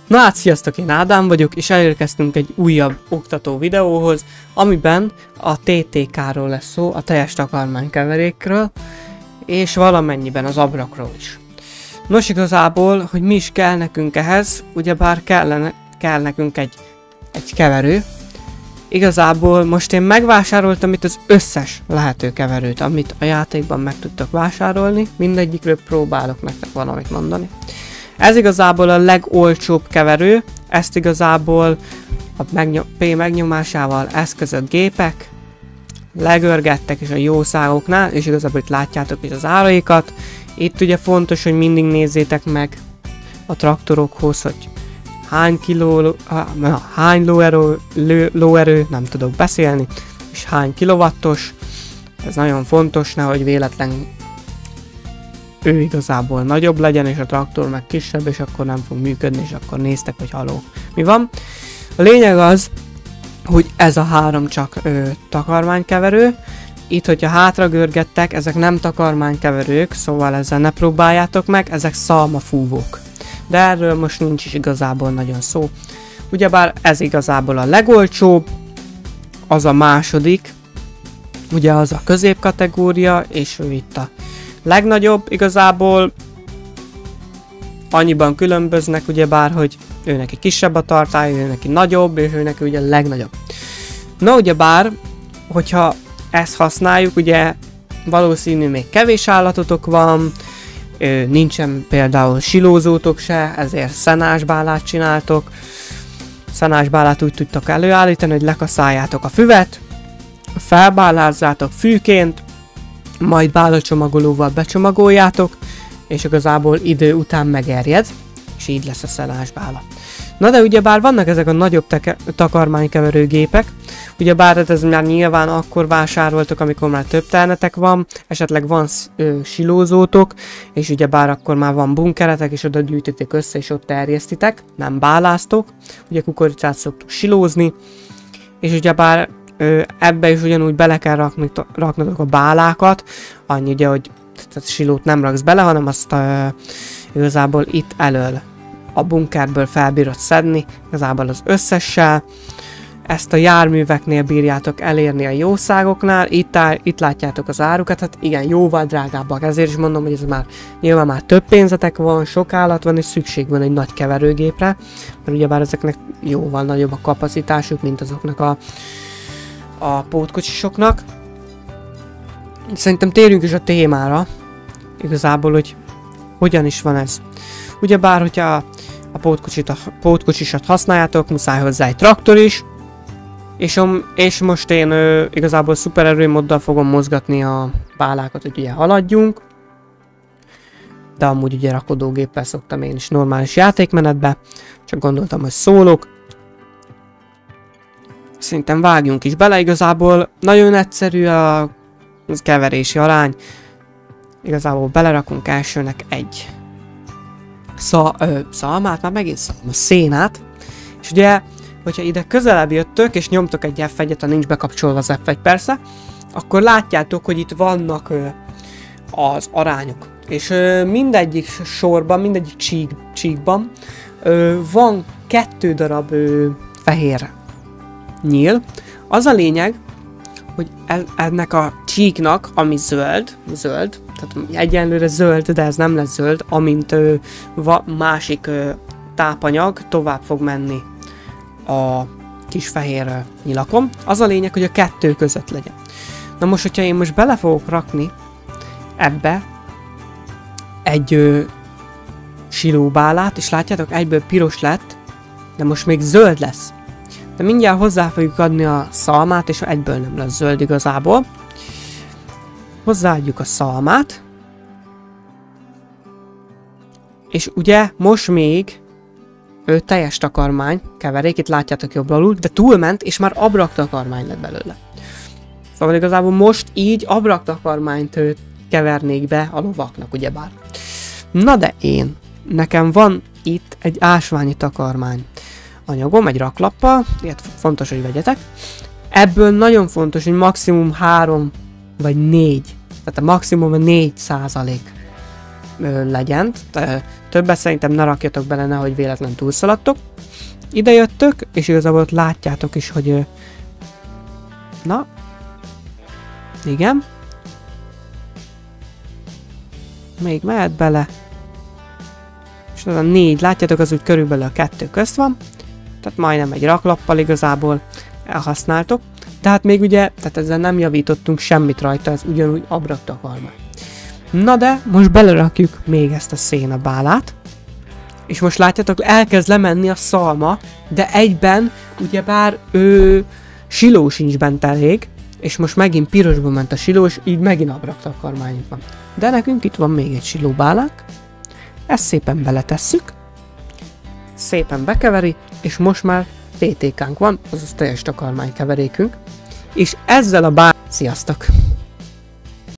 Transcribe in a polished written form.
Na hát sziasztok, én Ádám vagyok, és elérkeztünk egy újabb oktató videóhoz, amiben a TTK-ról lesz szó, a teljes takarmánykeverékről, és valamennyiben az abrakról is. Nos, igazából, hogy mi is kell nekünk ehhez, ugyebár kell nekünk egy keverő. Igazából most én megvásároltam itt az összes lehető keverőt, amit a játékban meg tudtok vásárolni, mindegyikről próbálok nektek valamit mondani. Ez igazából a legolcsóbb keverő, ezt igazából a P megnyomásával eszközött gépek legörgettek is a jószágoknál, és igazából itt látjátok is az áraikat. Itt ugye fontos, hogy mindig nézzétek meg a traktorokhoz, hogy hány lóerő, nem tudok beszélni, és hány kilowattos. Ez nagyon fontos, nehogy véletlen ő igazából nagyobb legyen, és a traktor meg kisebb, és akkor nem fog működni, és akkor néztek, hogy haló, mi van. A lényeg az, hogy ez a három csak takarmánykeverő. Itt, hogyha hátra görgettek, ezek nem takarmánykeverők, szóval ezzel ne próbáljátok meg, ezek szalmafúvók. De erről most nincs is igazából nagyon szó. Ugyebár ez igazából a legolcsóbb, az a második, ugye az a középkategória, és ő itt a legnagyobb. Igazából annyiban különböznek, ugyebár, hogy ő neki kisebb a tartály, ő neki nagyobb, és ő neki ugye a legnagyobb. Na ugyebár, hogyha ezt használjuk, ugye valószínű még kevés állatotok van, nincsen például silózótok se, ezért szenásbálát csináltok. Szenásbálát úgy tudtok előállítani, hogy lekaszáljátok a füvet, felbálázzátok fűként, majd bálacsomagolóval becsomagoljátok, és igazából idő után megerjed, és így lesz a szenásbála. Na de ugyebár vannak ezek a nagyobb takarmánykeverő gépek, ugyebár ez már nyilván akkor vásároltok, amikor már több ternetek van, esetleg van silózótok, és ugyebár akkor már van bunkeretek, és oda gyűjtitek össze, és ott terjesztitek, nem báláztok, ugye kukoricát szoktuk silózni, és ugyebár ebbe is ugyanúgy bele kell raknotok a bálákat, annyi ugye, hogy a silót nem raksz bele, hanem azt igazából itt elől a bunkerből felbírod szedni, igazából az összessel. Ezt a járműveknél bírjátok elérni a jószágoknál, itt látjátok az árukat, hát igen, jóval drágábbak, ezért is mondom, hogy ez már nyilván már több pénzetek van, sok állat van, és szükség van egy nagy keverőgépre, mert ugyebár ezeknek jóval nagyobb a kapacitásuk, mint azoknak a pótkocsisoknak. Szerintem térjünk is a témára, igazából, hogy hogyan is van ez. Ugyebár, hogyha a pótkocsisat használjátok, muszáj hozzá egy traktor is, és most én igazából szupererőmoddal fogom mozgatni a bálákat, hogy ugye haladjunk. De amúgy ugye rakodógéppel szoktam én is normális játékmenetbe, csak gondoltam, hogy szólok. Szerintem vágjunk is bele, igazából nagyon egyszerű a keverési arány. Igazából belerakunk elsőnek egy szalmát, már megint szénát, és ugye, hogyha ide közelebb jöttök, és nyomtok egy F1-et, ha nincs bekapcsolva az F1 persze, akkor látjátok, hogy itt vannak az arányok. És mindegyik sorban, mindegyik csíkban van 2 darab fehér nyíl. Az a lényeg, hogy ennek a csíknak, ami zöld, tehát egyenlőre zöld, de ez nem lesz zöld, amint másik tápanyag tovább fog menni a kis fehér nyilakon. Az a lényeg, hogy a 2 között legyen. Na most, hogyha én most bele fogok rakni ebbe egy silóbálát, és látjátok, egyből piros lett, de most még zöld lesz. De mindjárt hozzá fogjuk adni a szalmát, és egyből nem lesz zöld igazából. Hozzáadjuk a szalmát. És ugye most még teljes takarmány keverék, itt látjátok jobbra alul, de túlment, és már abraktakarmány lett belőle. Szóval igazából most így abraktakarmányt kevernék be a lovaknak, ugyebár. Na de nekem van itt egy ásványi takarmány anyagom, egy raklappal, ilyet fontos, hogy vegyetek. Ebből nagyon fontos, hogy maximum 3 vagy 4, tehát a maximum 4% legyen. Többet szerintem ne rakjatok bele, nehogy véletlen túlszaladtok. Ide jöttök, és igazából ott látjátok is, hogy... Na. Igen. Még mehet bele. És az a 4, látjátok, az úgy körülbelül a 2 közt van. Tehát majdnem egy raklappal igazából elhasználtok. Tehát még ugye, tehát ezzel nem javítottunk semmit rajta, ez ugyanúgy abraktakarmány. Na de, most belerakjuk még ezt a szénabálát. És most látjátok, elkezd lemenni a szalma, de egyben, ugyebár siló sincs bent elég, és most megint pirosba ment a silós, így megint abraktakarmányunk van. De nekünk itt van még egy silóbálánk, ezt szépen beletesszük, szépen bekeveri, és most már TTK-nk van, azaz teljes takarmánykeverékünk, és ezzel a Sziasztok!